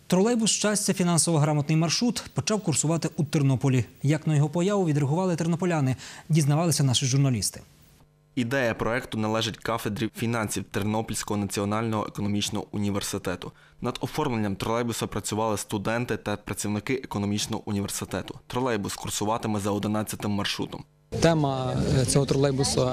Тролейбус «Щастя» фінансово-грамотний маршрут почав курсувати у Тернополі. Як на його появу відреагували тернополяни, дізнавалися наші журналісти. Ідея проекту належить кафедрі фінансів Тернопільського національного економічного університету. Над оформленням тролейбуса працювали студенти та працівники економічного університету. Тролейбус курсуватиме за 11-м маршрутом. Тема цього тролейбусу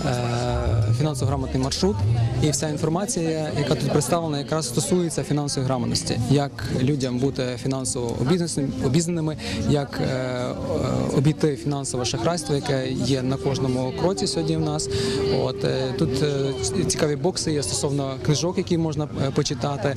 – фінансово-грамотний маршрут. І вся інформація, яка тут представлена, якраз стосується фінансової грамотності. Як людям бути фінансово обізнаними, як обійти фінансове шахрайство, яке є на кожному кроці сьогодні в нас. Тут цікаві бокси є стосовно книжок, які можна почитати,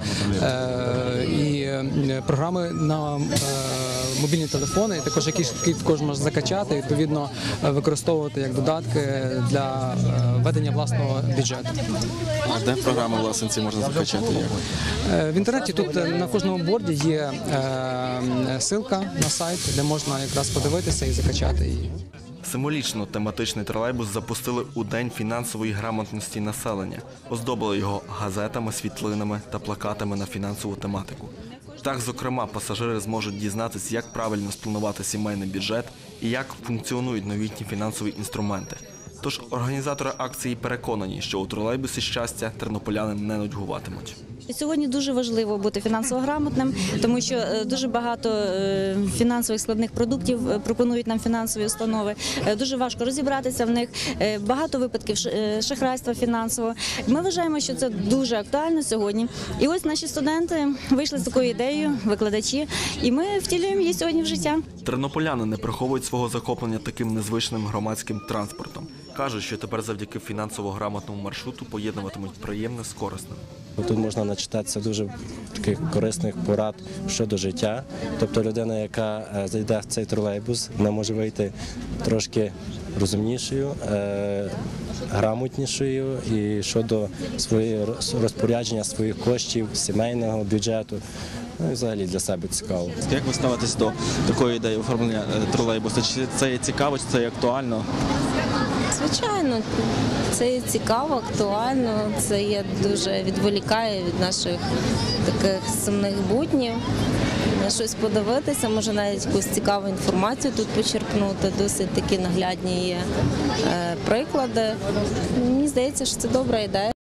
і програми на мобільні телефони, також які кожен може закачати, відповідно використовувати як додатки для ведення власного бюджету. А де програми, власне, ці можна закачати? В інтернеті тут на кожному борді є ссылка на сайт, де можна якраз подивитися і закачати її. Символічно тематичний тролейбус запустили у День фінансової грамотності населення. Оздобили його газетами, світлинами та плакатами на фінансову тематику. Так, зокрема, пасажири зможуть дізнатися, як правильно спланувати сімейний бюджет і як функціонують новітні фінансові інструменти. Тож організатори акції переконані, що у тролейбусі «Щастя» тернополяни не нудьгуватимуть. Сьогодні дуже важливо бути фінансово грамотним, тому що дуже багато фінансових складних продуктів пропонують нам фінансові установи. Дуже важко розібратися в них, багато випадків шахрайства фінансового. Ми вважаємо, що це дуже актуально сьогодні. І ось наші студенти вийшли з такою ідеєю, викладачі, і ми втілюємо її сьогодні в життя. Тернополяни не приховують свого захоплення таким незвичним громадським транспортом. Кажуть, що тепер завдяки фінансово-грамотному маршруту поєднуватимуть приємне з корисним. Тут можна начитатися дуже таких корисних порад щодо життя. Тобто людина, яка зайде в цей тролейбус, вона може вийти трошки розумнішою, грамотнішою і щодо розпорядження своїх коштів, сімейного бюджету. Ну і взагалі для себе цікаво. Як ви ставитесь до такої ідеї оформлення тролейбусу? Чи це є цікаво, чи це є актуально? Звичайно, це цікаво, актуально, це дуже відволікає від наших таких сумних буднів. На щось подивитися, може навіть якусь цікаву інформацію тут почерпнути, досить такі наглядні є приклади. Мені здається, що це добра ідея.